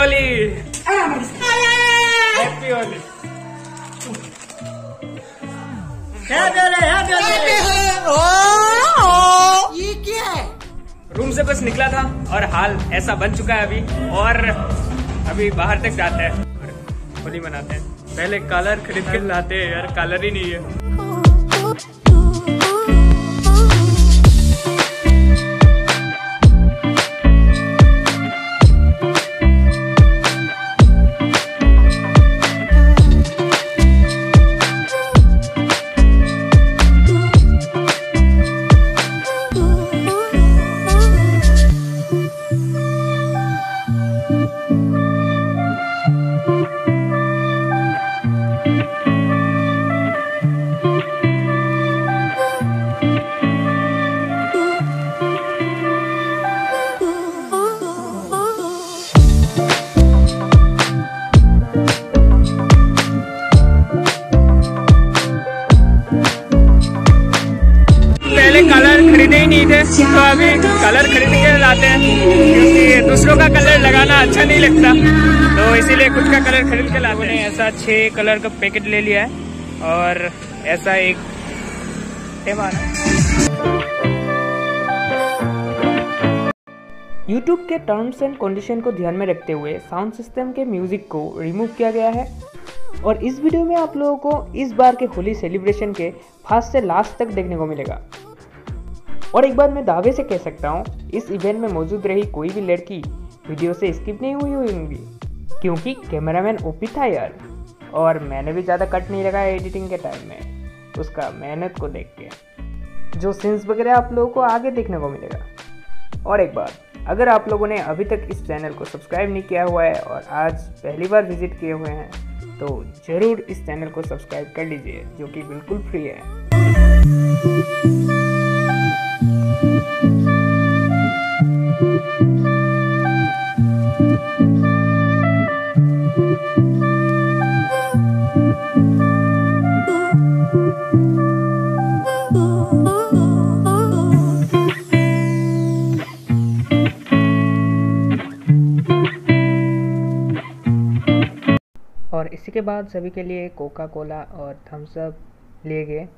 Holi, happy Holi. ये क्या है? रूम से बस निकला था और हाल ऐसा बन चुका है अभी, और अभी बाहर तक जाते हैं और होली मनाते हैं। पहले कलर खरीद के लाते हैं यार, कलर ही नहीं है। कलर खरीदे ही नहीं थे तो अभी कलर खरीद के लाते हैं, क्योंकि दूसरों का कलर लगाना अच्छा नहीं लगता, तो इसीलिए खुद का कलर खरीद के लाते हैं। ऐसा 6 कलर का पैकेट ले लिया है और ऐसा एक YouTube के टर्म्स एंड कंडीशन को ध्यान में रखते हुए साउंड सिस्टम के म्यूजिक को रिमूव किया गया है, और इस वीडियो में आप लोगों को इस बार के होली सेलिब्रेशन के फर्स्ट से लास्ट तक देखने को मिलेगा। और एक बात मैं दावे से कह सकता हूँ, इस इवेंट में मौजूद रही कोई भी लड़की वीडियो से स्किप नहीं हुई होंगी, क्योंकि कैमरामैन ओपी था यार, और मैंने भी ज़्यादा कट नहीं लगाया एडिटिंग के टाइम में उसका मेहनत को देख के। जो सीन्स वगैरह आप लोगों को आगे देखने को मिलेगा। और एक बात, अगर आप लोगों ने अभी तक इस चैनल को सब्सक्राइब नहीं किया हुआ है और आज पहली बार विजिट किए हुए हैं, तो ज़रूर इस चैनल को सब्सक्राइब कर लीजिए, जो कि बिल्कुल फ्री है। और इसी के बाद सभी के लिए कोका कोला और थम्स अप लिए गए।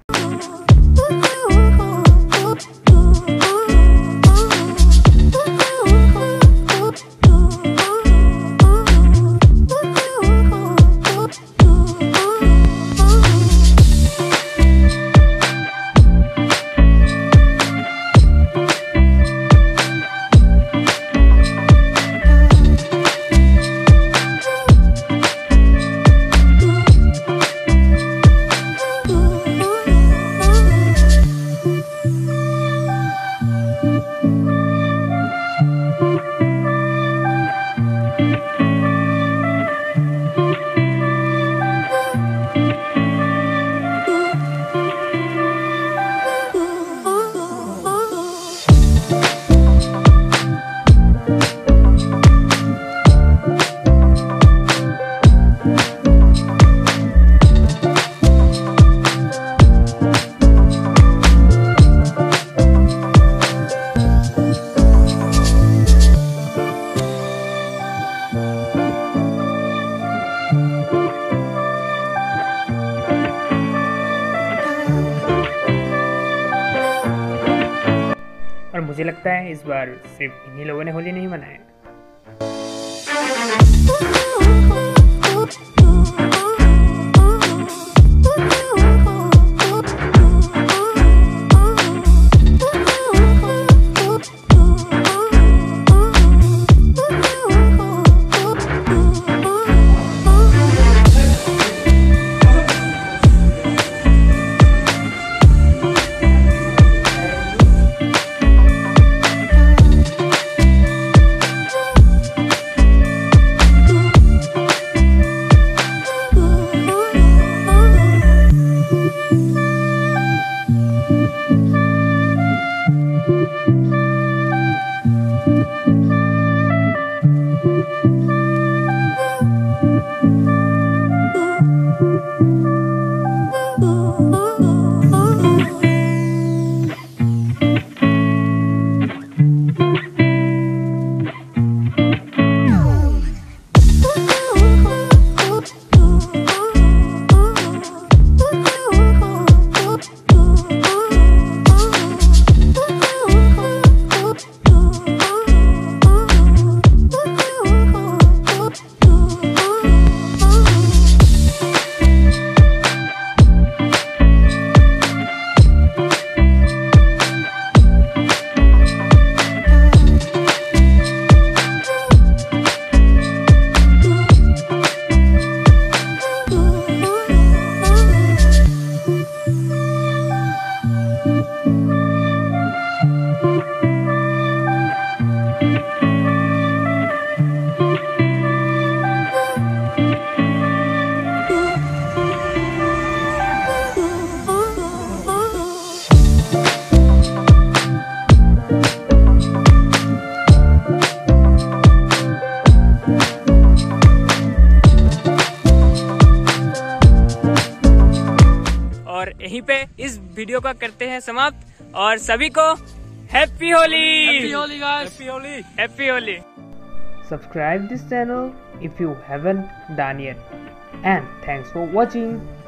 और मुझे लगता है इस बार सिर्फ इन्हीं लोगों ने होली नहीं मनाया। और यहीं पे इस वीडियो को करते हैं समाप्त और सभी को happy Holi. Happy Holi guys, happy Holi, happy Holi. Subscribe this channel if you haven't done yet. And thanks for watching.